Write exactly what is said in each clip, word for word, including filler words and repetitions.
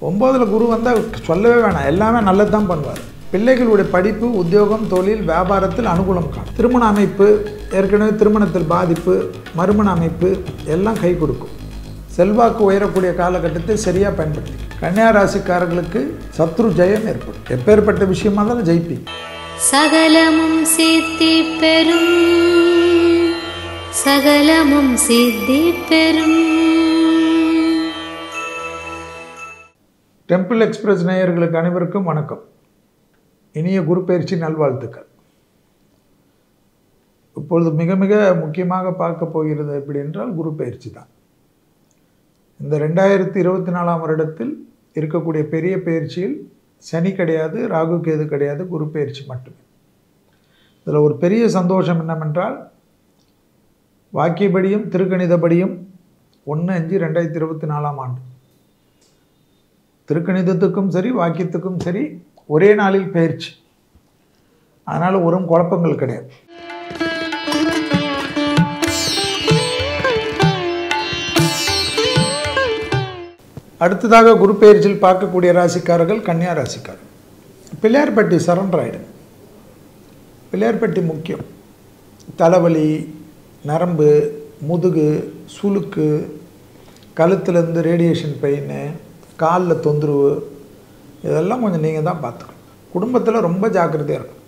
ஒன்பதில் குரு வந்தால் சொல்லவே வேணாம், எல்லாமே நல்லது தான் பண்ணுவார். பிள்ளைகளுடைய படிப்பு, உத்தியோகம், தொழில், வியாபாரத்தில் அனுகூலம் காணும். திருமண அமைப்பு, ஏற்கனவே திருமணத்தில் பாதிப்பு, மறுமண அமைப்பு எல்லாம் கை கொடுக்கும். செல்வாக்கு உயரக்கூடிய காலகட்டத்தை சரியாக பயன்படுத்தி கன்னியா ராசிக்காரர்களுக்கு சத்ரு ஜெயம் ஏற்படும். எப்பேற்பட்ட விஷயமா தான் ஜெயிப்பீங்க. சகலமும் சித்தி பெறும், சகலமும் சித்தி பெறும். டெம்பிள் எக்ஸ்பிரஸ் நேயர்களுக்கு அனைவருக்கும் வணக்கம். இனிய குரு பயிற்சி நல்வாழ்த்துக்கள். இப்பொழுது மிக மிக முக்கியமாக பார்க்க போகிறது எப்படி என்றால் குரு பயிற்சி தான். இந்த ரெண்டாயிரத்தி இருபத்தி நாலாம் வருடத்தில் இருக்கக்கூடிய பெரிய பயிற்சியில் சனி கிடையாது, ராகு கேது கிடையாது, குரு பயிற்சி மட்டுமே. இதில் ஒரு பெரிய சந்தோஷம் என்னவென்றால், வாக்கியபடியும் திருக்கணிதபடியும் ஒன்று அஞ்சு ரெண்டாயிரத்தி இருபத்தி நாலாம் ஆண்டு திருக்கணிதத்துக்கும் சரி வாக்கியத்துக்கும் சரி ஒரே நாளில் பயிற்சி. அதனால் ஒரு குழப்பங்கள் கிடையாது. அடுத்ததாக குரு பயிற்சியில் பார்க்கக்கூடிய ராசிக்காரர்கள் கன்னியா ராசிக்காரர்கள். பிள்ளையார்பட்டி சரண்டர் ஆகிடும். பிள்ளையார்பட்டி முக்கியம். தலைவலி, நரம்பு, முதுகு, சுளுக்கு, கழுத்துலேருந்து ரேடியேஷன் பெயின், காலில் தொந்தரவு, இதெல்லாம் கொஞ்சம் நீங்கள் தான் பார்த்துக்கணும். குடும்பத்தில் ரொம்ப ஜாக்கிரதையாக இருக்கும்.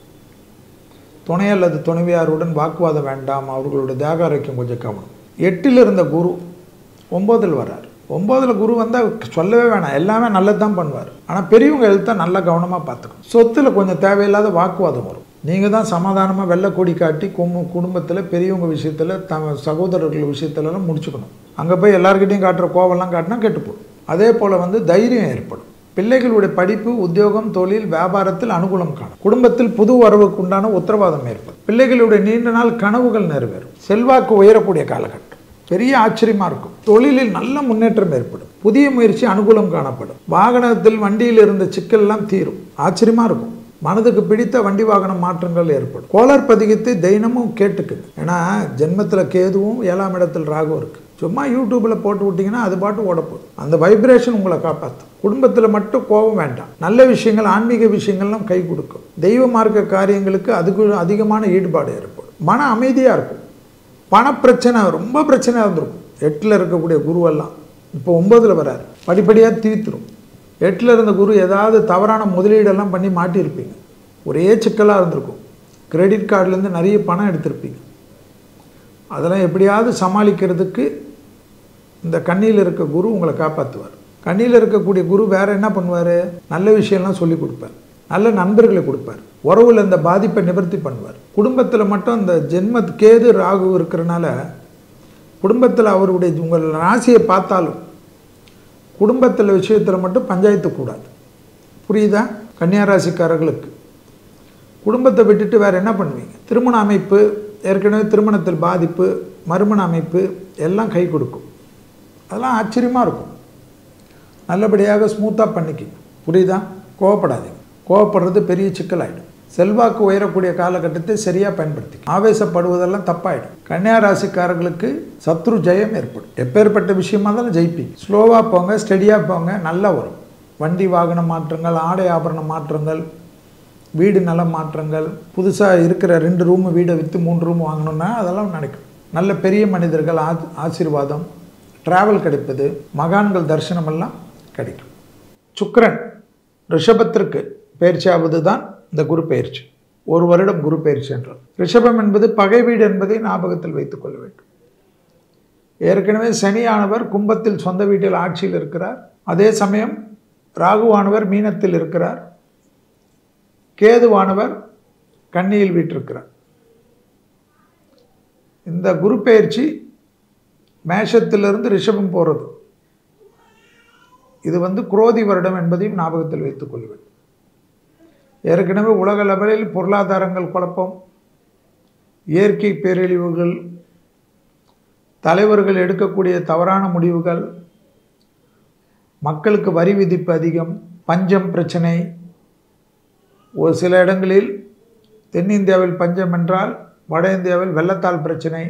துணை அல்லது துணைவியாருடன் வாக்குவாதம் வேண்டாம். அவர்களோட தேக ஆரோக்கியம் கொஞ்சம் கவனம். எட்டில் இருந்த குரு ஒம்போதில் வர்றார். ஒம்போதில் குரு வந்தால் சொல்லவே வேணாம், எல்லாமே நல்லது தான் பண்ணுவார். ஆனால் பெரியவங்க எழுத்த நல்லா கவனமாக பார்த்துக்கணும். சொத்தில் கொஞ்சம் தேவையில்லாத வாக்குவாதம் வரும். நீங்கள் தான் சமாதானமாக வெள்ளை கொடி காட்டி கும்ப குடும்பத்தில் பெரியவங்க விஷயத்தில், த சகோதரர்கள் விஷயத்துலலாம் முடிச்சுக்கணும். அங்கே போய் எல்லாருக்கிட்டையும் காட்டுற கோவம்லாம் காட்டினா கெட்டுப்போடும். அதே போல் வந்து தைரியம் ஏற்படும். பிள்ளைகளுடைய படிப்பு, உத்தியோகம், தொழில், வியாபாரத்தில் அனுகூலம் காணும். குடும்பத்தில் புது வரவுக்கு உண்டான உத்தரவாதம் ஏற்படும். பிள்ளைகளுடைய நீண்ட நாள் கனவுகள் நிறைவேறும். செல்வாக்கு உயரக்கூடிய காலகட்டம் பெரிய ஆச்சரியமாக இருக்கும். தொழிலில் நல்ல முன்னேற்றம் ஏற்படும். புதிய முயற்சி அனுகூலம் காணப்படும். வாகனத்தில் வண்டியில் இருந்த சிக்கல்லாம் தீரும். ஆச்சரியமாக இருக்கும். மனதுக்கு பிடித்த வண்டி வாகன மாற்றங்கள் ஏற்படும். கோளர் பதிகத்தை தினமும் கேட்டுக்குது. ஏன்னா ஜென்மத்தில் கேதுவும் ஏழாம் இடத்தில் ராகுவும் இருக்குது. சும்மா யூடியூப்பில் போட்டு விட்டிங்கன்னா அது பாட்டு ஓடப்போகுது. அந்த வைப்ரேஷன் உங்களை காப்பாற்றும். குடும்பத்தில் மட்டும் கோபம் வேண்டாம். நல்ல விஷயங்கள், ஆன்மீக விஷயங்கள்லாம் கை கொடுக்கும். தெய்வ மார்க்க காரியங்களுக்கு அதுக்கு அதிகமான ஈடுபாடு ஏற்படும். மன அமைதியாக இருக்கும். பணப்பிரச்சனை ரொம்ப பிரச்சனையாக இருந்திருக்கும். எட்டில் இருக்கக்கூடிய குருவெல்லாம் இப்போ ஒம்பதில் வராது, படிப்படியாக தீர்த்துரும். எட்டில் இருந்த குரு ஏதாவது தவறான முதலீடெல்லாம் பண்ணி மாட்டியிருப்பீங்க. ஒரே சிக்கலாக இருந்திருக்கும். கிரெடிட் கார்டுலேருந்து நிறைய பணம் எடுத்திருப்பீங்க. அதெல்லாம் எப்படியாவது சமாளிக்கிறதுக்கு இந்த கண்ணியில் இருக்க குரு உங்களை காப்பாற்றுவார். கண்ணியில் இருக்கக்கூடிய குரு வேறு என்ன பண்ணுவார்? நல்ல விஷயம்லாம் சொல்லி கொடுப்பார். நல்ல நண்பர்களை கொடுப்பார். உறவில் இந்த பாதிப்பை நிவர்த்தி பண்ணுவார். குடும்பத்தில் மட்டும் இந்த ஜென்ம கேது ராகு இருக்கிறனால குடும்பத்தில் அவருடைய உங்கள் ராசியை பார்த்தாலும் குடும்பத்தில் விஷயத்தில் மட்டும் பஞ்சாயத்து கூடாது. புரியுதா? கன்னியா ராசிக்காரர்களுக்கு குடும்பத்தை விட்டுட்டு வேறு என்ன பண்ணுவீங்க? திருமண அமைப்பு, ஏற்கனவே திருமணத்தில் பாதிப்பு, மறுமண அமைப்பு எல்லாம் கை கொடுக்கும். அதெல்லாம் ஆச்சரியமாக இருக்கும். நல்லபடியாக ஸ்மூத்தாக பண்ணிக்கிங்க. புரியுதா? கோவப்படாதீங்க. கோவப்படுறது பெரிய சிக்கலாயிடும். செல்வாக்கு உயரக்கூடிய காலகட்டத்தை சரியாக பயன்படுத்தி ஆவேசப்படுவதெல்லாம் தப்பாயிடும். கன்னியா ராசிக்காரர்களுக்கு சத்ரு ஜெயம் ஏற்படும். எப்பேற்பட்ட விஷயமா தான் ஜெயிப்பீங்க. ஸ்லோவாக போங்க, ஸ்டெடியாக போங்க, நல்லா வரும். வண்டி வாகன மாற்றங்கள், ஆடை ஆபரண மாற்றங்கள், வீடு நல மாற்றங்கள், புதுசாக இருக்கிற ரெண்டு ரூமு வீடை விற்று மூணு ரூம் வாங்கணுன்னா அதெல்லாம் நடக்கும். நல்ல பெரிய மனிதர்கள் ஆ ஆசீர்வாதம், ட்ராவல் கிடைப்பது, மகான்கள் தரிசனமெல்லாம் கிடைக்கும். சுக்கிரன் ரிஷபத்திற்கு பயிற்சியாவது தான் இந்த குரு பயிற்சி. ஒரு வருடம் குரு பயிற்சி என்றால் ரிஷபம் என்பது பகை வீடு என்பதை ஞாபகத்தில் வைத்துக் கொள்ள வேண்டும். ஏற்கனவே சனியானவர் கும்பத்தில் சொந்த வீட்டில் ஆட்சியில் இருக்கிறார். அதே சமயம் ராகுவானவர் மீனத்தில் இருக்கிறார். கேதுவானவர் கன்னியில் வீற்றிருக்கிறார். இந்த குரு பயிற்சி மேஷத்திலிருந்து ரிஷபம் போகிறது. இது வந்து குரோதி வருடம் என்பதையும் ஞாபகத்தில் வைத்துக் கொள்ள வேண்டும். ஏற்கனவே உலக லெவலில் பொருளாதாரங்கள் குழப்பம், இயற்கை பேரழிவுகள், தலைவர்கள் எடுக்கக்கூடிய தவறான முடிவுகள், மக்களுக்கு வரி விதிப்பு அதிகம், பஞ்சம் பிரச்சனை. ஒரு சில இடங்களில் தென்னிந்தியாவில் பஞ்சம் என்றால் வட இந்தியாவில் வெள்ளத்தால் பிரச்சனை.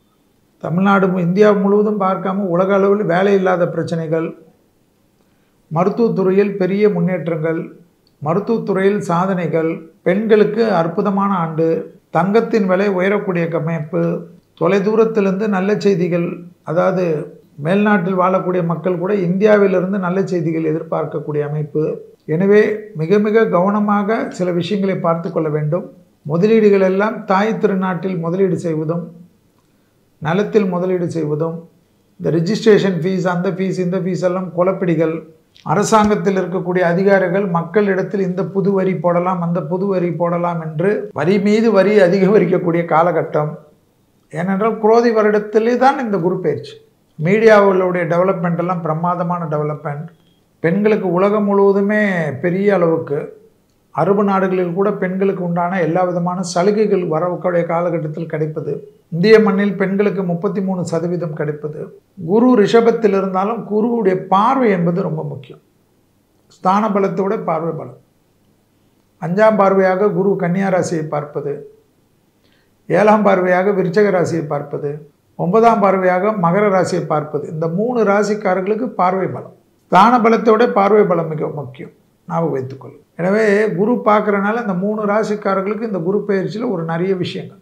தமிழ்நாடு இந்தியா முழுவதும் பார்க்காம உலக அளவில் வேலை இல்லாத பிரச்சனைகள், மருத்துவத்துறையில் பெரிய முன்னேற்றங்கள், மருத்துவத்துறையில் சாதனைகள், பெண்களுக்கு அற்புதமான ஆண்டு, தங்கத்தின் விலை உயரக்கூடிய அமைப்பு, தொலைதூரத்திலிருந்து நல்ல செய்திகள், அதாவது மேல்நாட்டில் வாழக்கூடிய மக்கள் கூட இந்தியாவிலிருந்து நல்ல செய்திகள் எதிர்பார்க்கக்கூடிய அமைப்பு. எனவே மிக மிக கவனமாக சில விஷயங்களை பார்த்து கொள்ள வேண்டும். முதலீடுகள் எல்லாம் தாய் திருநாட்டில் முதலீடு செய்வதும், நலத்தில் முதலீடு செய்வதும், இந்த ரிஜிஸ்ட்ரேஷன் ஃபீஸ், அந்த ஃபீஸ், இந்த ஃபீஸ் எல்லாம் குழப்படிகள். அரசாங்கத்தில் இருக்கக்கூடிய அதிகாரிகள் மக்களிடத்தில் இந்த புது வரி போடலாம், அந்த புது வரி போடலாம் என்று வரி மீது வரி அதிகரிக்கக்கூடிய காலகட்டம். ஏனென்றால் குரோதி வருடத்திலே தான் இந்த குரு பயிற்சி. மீடியாவுடைய டெவலப்மெண்ட் எல்லாம் பிரமாதமான டெவலப்மெண்ட். பெண்களுக்கு உலகம் முழுவதுமே பெரிய அளவுக்கு, அரபு நாடுகளில் கூட பெண்களுக்கு உண்டான எல்லா விதமான சலுகைகள் வரக்கூடிய காலகட்டத்தில் கிடைப்பது. இந்திய மண்ணில் பெண்களுக்கு முப்பத்தி மூணு சதவீதம் கிடைப்பது. குரு ரிஷபத்தில் இருந்தாலும் குருவுடைய பார்வை என்பது ரொம்ப முக்கியம். ஸ்தான பலத்தோட பார்வை பலம். அஞ்சாம் பார்வையாக குரு கன்னியா ராசியை பார்ப்பது, ஏழாம் பார்வையாக விருச்சக ராசியை பார்ப்பது, ஒன்பதாம் பார்வையாக மகர ராசியை பார்ப்பது. இந்த மூணு ராசிக்காரர்களுக்கு பார்வை பலம். ஸ்தான பலத்தோட பார்வை பலம் மிக முக்கியம், ஞாபகம் வைத்துக்கொள்ளும். எனவே குரு பார்க்குறனால இந்த மூணு ராசிக்காரர்களுக்கு இந்த குரு பயிற்சியில் ஒரு நிறைய விஷயங்கள்.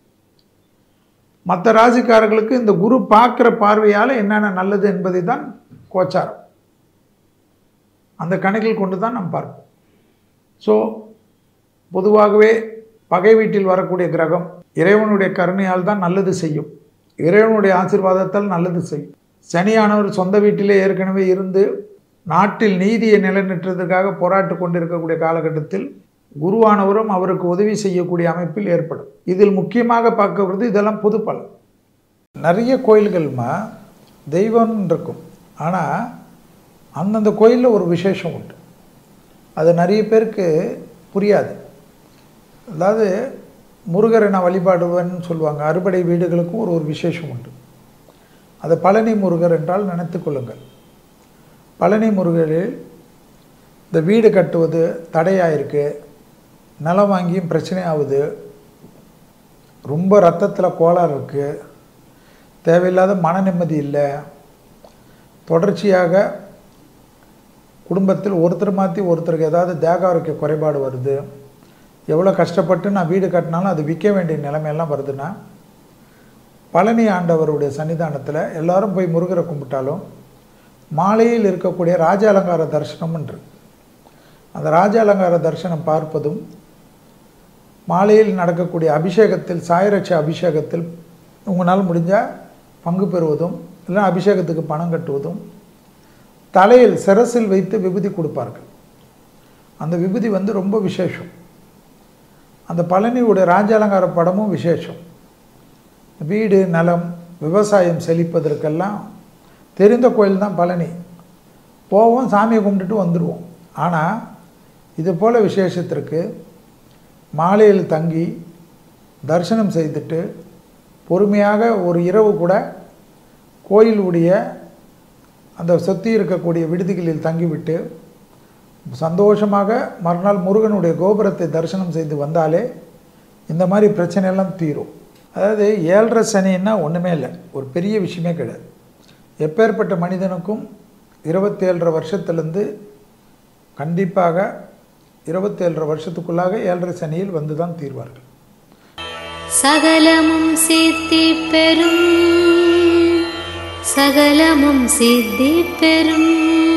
மற்ற ராசிக்காரர்களுக்கு இந்த குரு பார்க்குற பார்வையால் என்னென்ன நல்லது என்பதை தான் கோச்சாரம், அந்த கணக்கில் கொண்டு தான் நம்ம பார்ப்போம். ஸோ பொதுவாகவே பகை வீட்டில் வரக்கூடிய கிரகம் இறைவனுடைய கருணையால் தான் நல்லது செய்யும், இறைவனுடைய ஆசீர்வாதத்தால் நல்லது செய்யும். சனியானவர் சொந்த வீட்டிலே ஏற்கனவே இருந்து நாட்டில் நீதியை நிலைநிறுத்துவதற்காக போராட்டு கொண்டிருக்கக்கூடிய காலகட்டத்தில் குருவானவரும் அவருக்கு உதவி செய்யக்கூடிய அமைப்பில் ஏற்படும். இதில் முக்கியமாக பார்க்கப்படுறது இதெல்லாம் பொது பலன். நிறைய கோயில்கள்மா தெய்வம் இருக்கும், ஆனால் அந்தந்த கோயிலில் ஒரு விசேஷம் உண்டு. அது நிறைய பேருக்கு புரியாது. அதாவது முருகரை நான் வழிபாடுவேன்னு சொல்லுவாங்க. அறுபடை வீடுகளுக்கும் ஒரு ஒரு விசேஷம் உண்டு. அது பழனி முருகர் என்றால் நினைத்து கொள்ளுங்கள். பழனி முருகரில் இந்த வீடு கட்டுவது தடையாயிருக்கு, நிலம் வாங்கியும் பிரச்சனை ஆகுது, ரொம்ப ரத்தத்தில் கோளாறு இருக்குது, தேவையில்லாத மன நிம்மதி இல்லை, தொடர்ச்சியாக குடும்பத்தில் ஒருத்தர் மாற்றி ஒருத்தருக்கு ஏதாவது தேக ஆரோக்கிய குறைபாடு வருது, எவ்வளோ கஷ்டப்பட்டு நான் வீடு கட்டினாலும் அது விற்க வேண்டிய நிலைமையெல்லாம் வருதுன்னா, பழனி ஆண்டவருடைய சன்னிதானத்தில் எல்லாரும் போய் முருகரை கும்பிட்டாலும் மாலையில் இருக்கக்கூடிய ராஜ அலங்கார தரிசனம் என்று, அந்த ராஜ அலங்கார தரிசனம் பார்ப்பதும், மாலையில் நடக்கக்கூடிய அபிஷேகத்தில் சாயரட்ச அபிஷேகத்தில் உங்களால் முடிஞ்சால் பங்கு பெறுவதும், இல்லை அபிஷேகத்துக்கு பணம் கட்டுவதும், தலையில் சிரசில் வைத்து விபூதி கொடுப்பார்கள். அந்த விபூதி வந்து ரொம்ப விசேஷம். அந்த பழனியுடைய ராஜ அலங்கார படமும் விசேஷம். வீடு நலம் விவசாயம் செழிப்பதற்கெல்லாம் தெரிந்த கோயில் தான் பழனி. போவோம், சாமியை கும்பிட்டுட்டு வந்துடுவோம். ஆனால் இது போல் விசேஷத்திற்கு மாலையில் தங்கி தரிசனம் செய்துட்டு பொறுமையாக ஒரு இரவு கூட கோயிலுடைய அந்த சுற்றி இருக்கக்கூடிய விடுதிகளில் தங்கிவிட்டு சந்தோஷமாக மறுநாள் முருகனுடைய கோபுரத்தை தரிசனம் செய்து வந்தாலே இந்த மாதிரி பிரச்சனையெல்லாம் தீரும். அதாவது ஏழரை சனின்னா ஒன்றுமே இல்லை, ஒரு பெரிய விஷயமே கிடையாது. எப்பேற்பட்ட மனிதனுக்கும் இருபத்தேழரை வருஷத்துலேருந்து கண்டிப்பாக இருபத்தேழரை வருஷத்துக்குள்ளாக ஏழரை சனியில் வந்து தான் தீர்வார்கள். சகலமும் சித்தி பெறும், சகலமும் சித்தி பெறும்.